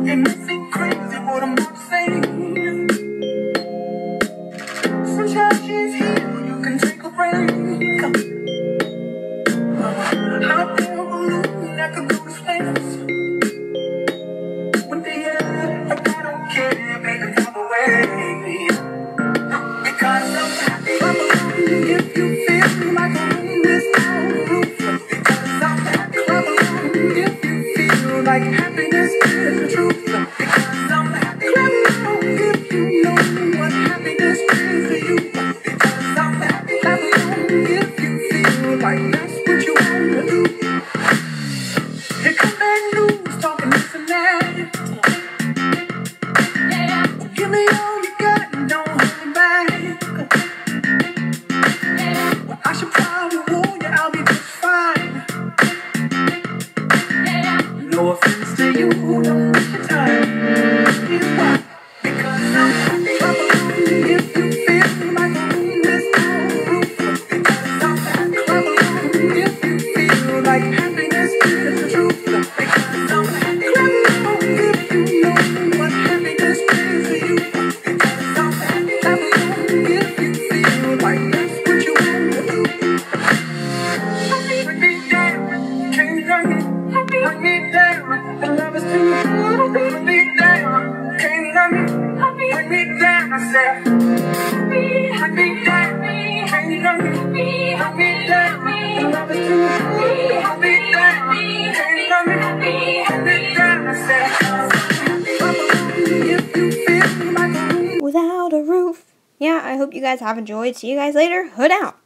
It may seem crazy what I'm about to say. Sunshine is here, you can take a break. Hot air balloon, I could go to space. With the air, like I don't care, baby, come away. Because I'm happy, I'm alone. If you feel like a room without a roof. Because I'm happy, I'm alone. If you feel like happiness is the truth. Because I'm happy, I'm alone. If you know what happiness is to you. Because I'm happy, I'm alone. If you feel like that's what you want to do. Here come bad news, talking this and that. Give me all you got and don't hold me back. Well, I should probably warn you, I'll be just fine. No offense to you, don't waste your time. Because I'm happy, I'm alone. If you feel like a room without a roof. Because I'm happy, I'm alone. If you feel like happiness is the truth. Because I'm happy, I'm alone. If you know what happiness is to you. Because I'm happy, I'm alone. If you feel like that's what you want to do. Bring me down, can't run me. Bring me down, the love is too hard. Bring me down, can't run me. Bring me down, I said. Bring me down, can't run me. Bring me down, the love is too hard. Bring me down, can't run me. Bring me down, I said. If you feel like a room Without a roof. Yeah, I hope you guys have enjoyed. See you guys later. Hood out.